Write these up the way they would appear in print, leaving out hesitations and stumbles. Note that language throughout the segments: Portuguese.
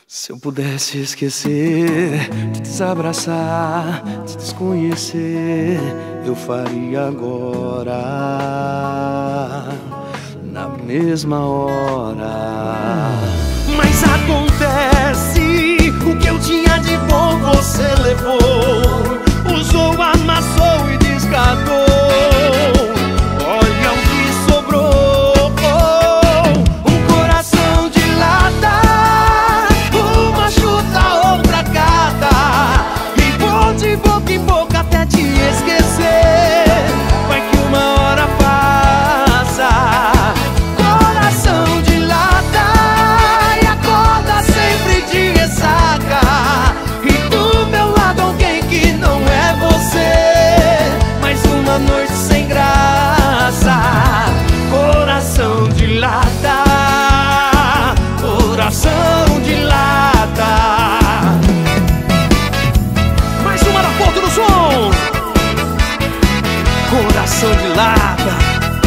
Se eu pudesse esquecer, te desabraçar, te desconhecer, eu faria agora, na mesma hora. Mas acontece, o que eu tinha de bom você levou, usou, amassou e descartou. Olha o que sobrou, um coração de lata, uma chuta, outra cata, e vou de boca em boca até te esquecer. Vai que uma hora passa, coração de lata, e acorda sempre de ressaca, e do meu lado alguém que não é você. Mais uma noite sem graça, coração de lata, coração de lata. Mais uma da Porto do Som, coração de lata.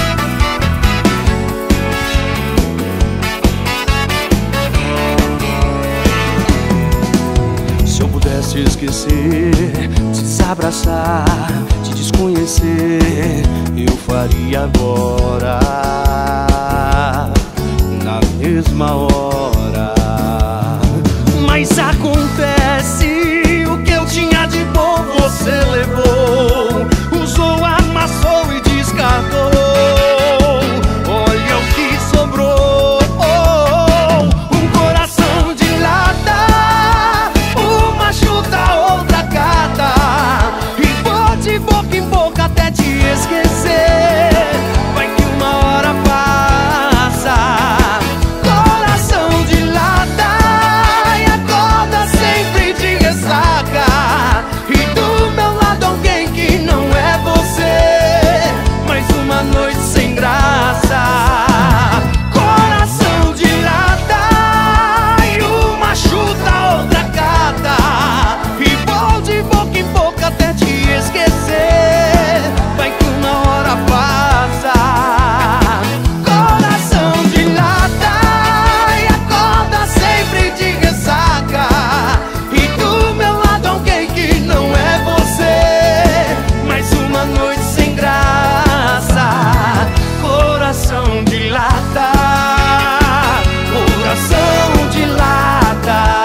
Se eu pudesse esquecer, te desabraçar, te desconhecer, eu faria agora, na mesma hora. Mas acontece, o que eu tinha de bom você levou, usou, amassou e descartou. Olha o que sobrou, um coração de lata, uma chuta, outra cata, e vou de boca em boca até te esquecer. Vai que uma hora passa, coração de lata, e acorda sempre de ressaca, e do meu lado alguém que não é você. Mais uma noite sem graça, coração de lata, e uma chuta, outra cata, e vou de boca em boca até te esquecer. Vai que uma hora passa, coração de lata, e acorda sempre de ressaca, e do meu lado alguém que não é você. Mais uma noite sem graça, coração de lata, coração de lata.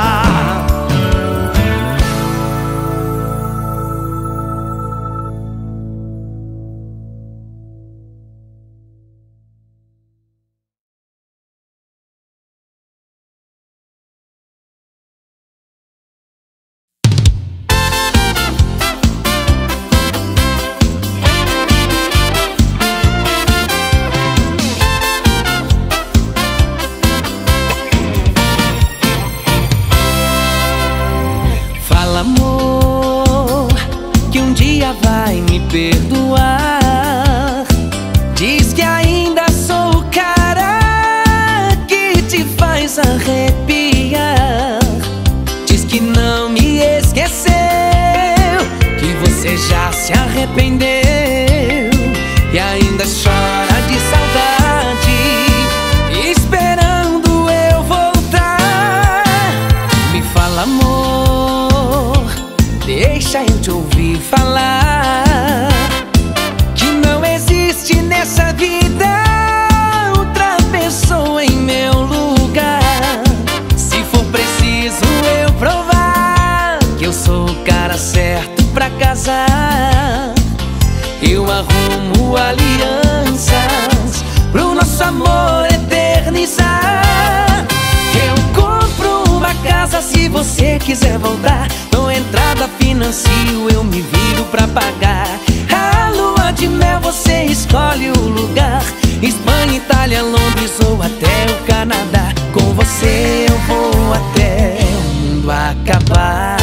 Fala, amor, que um dia vai me perdoar. Diz que ainda sou o cara que te faz arrepiar. Diz que não me esqueceu, que você já se arrependeu e ainda chora de saudade, esperando eu voltar. Me fala, amor, deixa eu te ouvir falar, que não existe nessa vida outra pessoa em meu lugar. Se for preciso eu provar que eu sou o cara certo pra casar, eu arrumo alianças pro nosso amor eternizar. Eu compro uma casa se você quiser voltar, dou entrada, financio, eu me viro pra pagar. A lua de mel você escolhe o lugar, Espanha, Itália, Londres ou até o Canadá. Com você eu vou até o mundo acabar.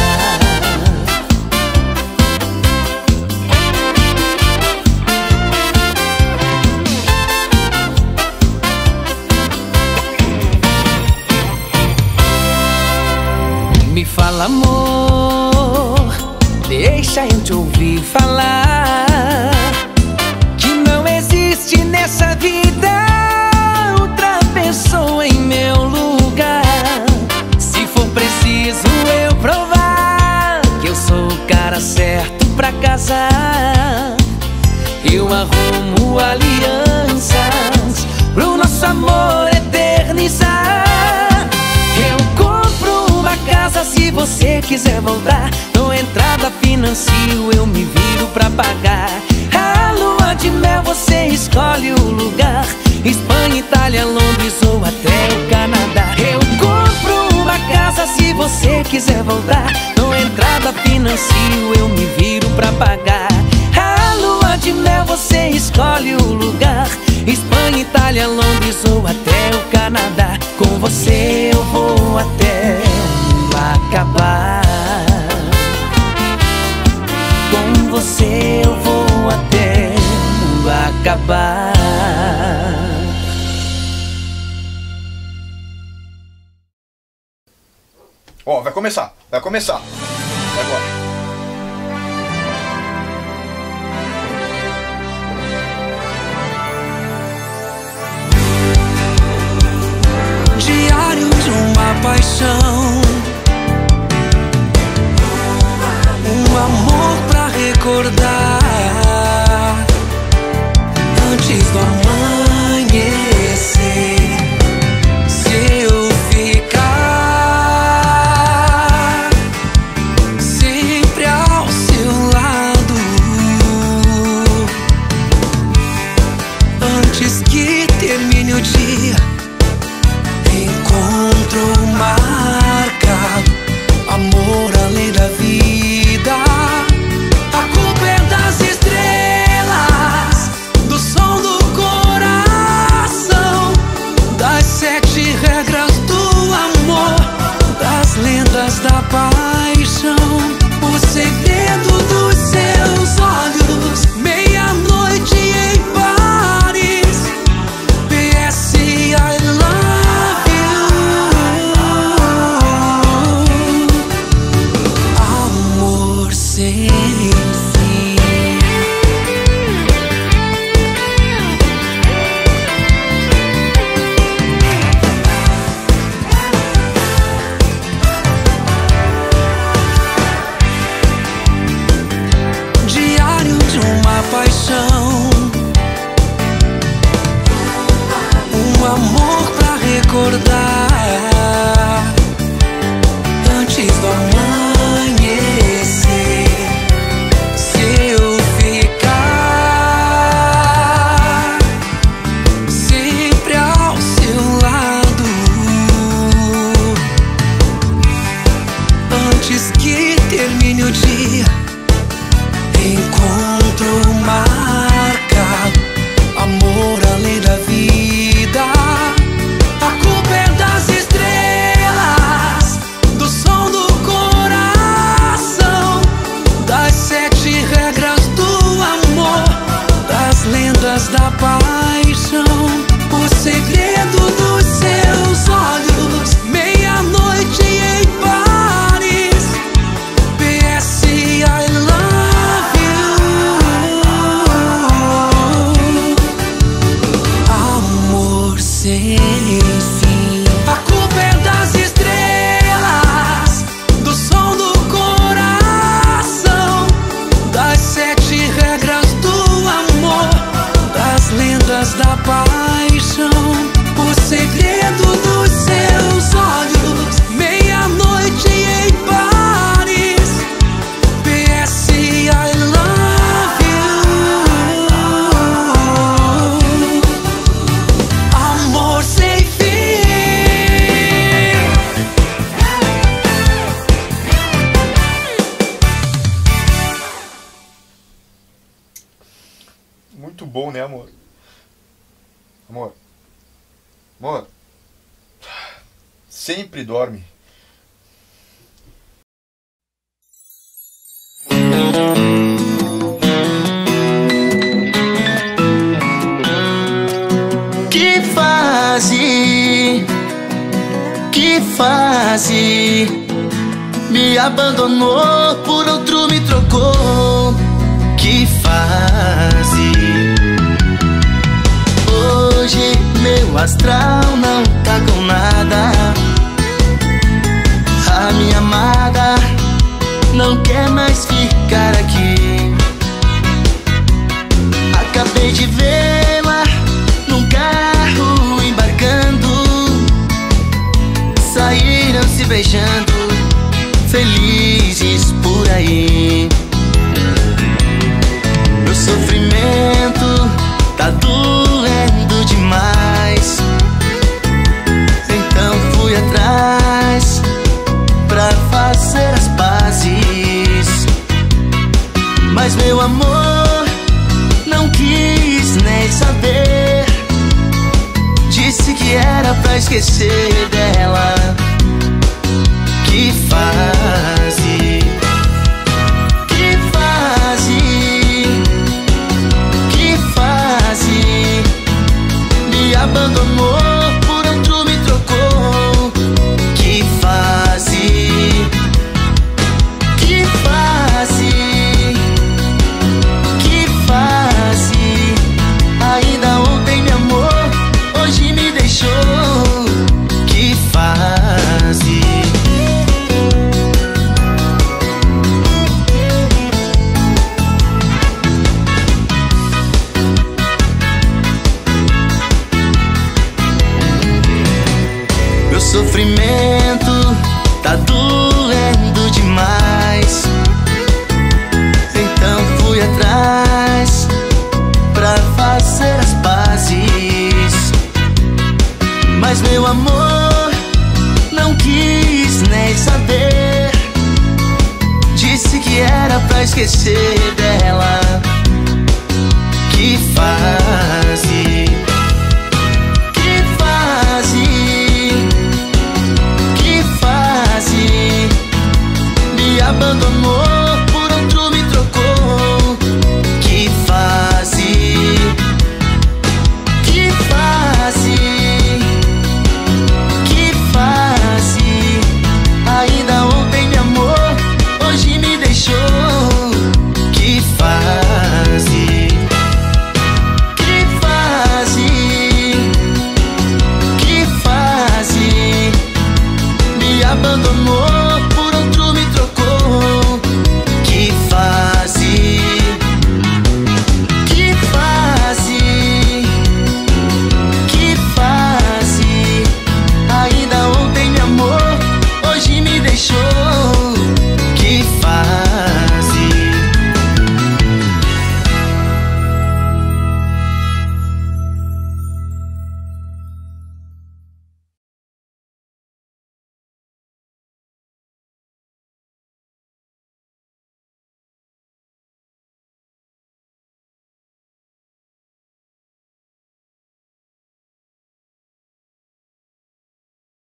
Me fala, amor, deixa eu te ouvir falar, que não existe nessa vida outra pessoa em meu lugar. Se pra casar. Eu arrumo alianças pro nosso amor eternizar. Eu compro uma casa se você quiser voltar. Dou entrada, financio, eu me viro pra pagar. A lua de mel você escolhe o lugar: Espanha, Itália, Londres ou até o Canadá. Eu compro uma casa se você quiser voltar. Dou entrada, financio, eu me viro pra pagar. A lua de mel você escolhe o lugar: Espanha, Itália, Londres ou até o Canadá. Com você eu vou até o mundo acabar. Com você eu vou até o mundo acabar. Ó, vai começar. Vai agora. Diário de uma paixão, um amor pra recordar antes do amanhecer. Se eu ficar sempre ao seu lado, antes que termine o dia, encontro marcado, amor além da vida. A culpa é das estrelas, do som do coração, das 7 regras do amor, das lendas da paixão. O segredo dos seus olhos, meia-noite em Paris. PS I love you. Amor sem fim. Diário de uma paixão, um amor pra recordar antes do amanhecer. Se eu ficar sempre ao seu lado, antes que termine o dia, encontro marcado, amor além da vida. A culpa é das estrelas, do som do coração, das 7 regras do amor, das lendas da paixão. O segredo dos seus olhos, meia-noite em Paris. PS I love you. Amor sem fim. A culpa é das estrelas, do som do coração, das 7 regras do amor, das lendas da paixão. O segredo dos seus olhos, meia-noite em Paris. PS I love you. Amor sem fim. Muito bom, né, amor? Amor. Amor. Sempre dorme. Que fase me abandonou, por outro me trocou. Que fase. Hoje meu astral não tá com nada. A minha amada não quer mais ficar aqui. beijando, felizes por aí. Meu sofrimento tá doendo demais, então fui atrás pra fazer as pazes. Mas meu amor não quis nem saber, disse que era pra esquecer dela. Que fase, que fase, que fase. Me abandonou, por outro me trocou. Que fase, que fase, que fase. Ainda ontem me amou, hoje me deixou. Que fase. Meu sofrimento tá doendo demais, então fui atrás pra fazer as pazes. Mas meu amor não quis nem saber, disse que era pra esquecer dela. Que fase.